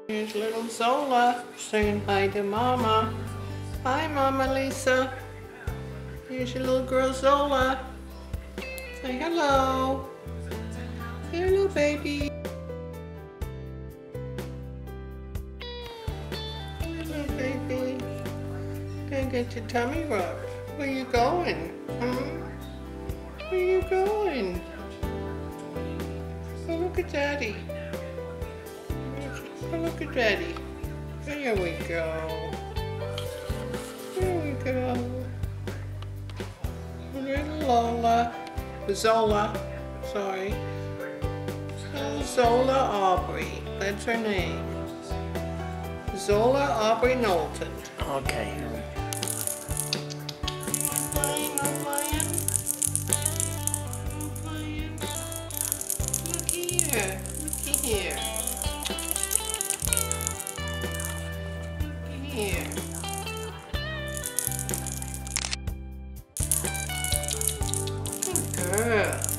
Here's little Zola saying hi to Mama. Hi, Mama Lisa. Here's your little girl Zola. Say hello. Hello, baby. Hello, baby. Gonna get your tummy rubbed. Where you going? Where you going? Oh, look at Daddy. Oh, look at Daddy. There we go. There we go. Little Lola. Zola. Sorry. Little Zola Aubrey. That's her name. Zola Aubrey Knowlton. Okay. Playing, I'm playing. I'm playing. Look here. Looky here. Looky here. Good girl.